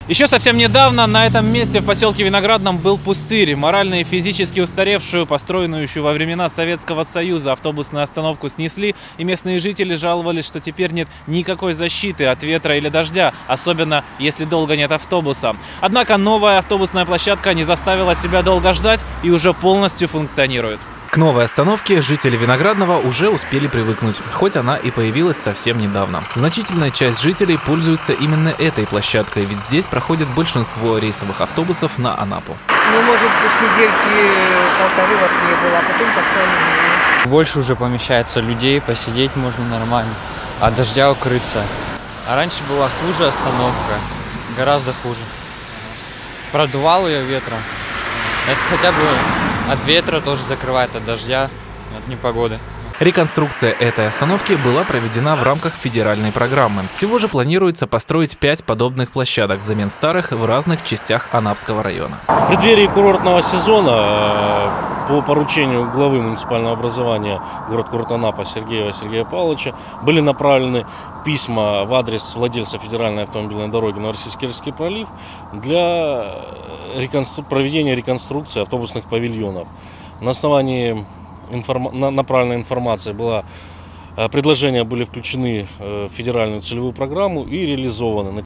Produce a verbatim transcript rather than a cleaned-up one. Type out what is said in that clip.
Еще совсем недавно на этом месте в поселке Виноградном был пустырь. Морально и физически устаревшую, построенную еще во времена Советского Союза, автобусную остановку снесли, и местные жители жаловались, что теперь нет никакой защиты от ветра или дождя, особенно если долго нет автобуса. Однако новая автобусная площадка не заставила себя долго ждать и уже полностью функционирует. К новой остановке жители Виноградного уже успели привыкнуть, хоть она и появилась совсем недавно. Значительная часть жителей пользуется именно этой площадкой, ведь здесь проходит большинство рейсовых автобусов на Анапу. Ну, может быть, недельки полторы вот не было, а потом поставили. Больше уже помещается людей, посидеть можно нормально, от дождя укрыться. А раньше была хуже остановка, гораздо хуже. Продувал ее ветром. Это хотя бы от ветра тоже закрывает, от дождя, от непогоды. Реконструкция этой остановки была проведена в рамках федеральной программы. Всего же планируется построить пять подобных площадок взамен старых в разных частях Анапского района. В преддверии курортного сезона по поручению главы муниципального образования город Анапа Сергеева Сергея Павловича были направлены письма в адрес владельца федеральной автомобильной дороги Новороссийск-Кировский пролив для реконстру... проведения реконструкции автобусных павильонов. На основании информ... направленной информации была, предложения были включены в федеральную целевую программу и реализованы.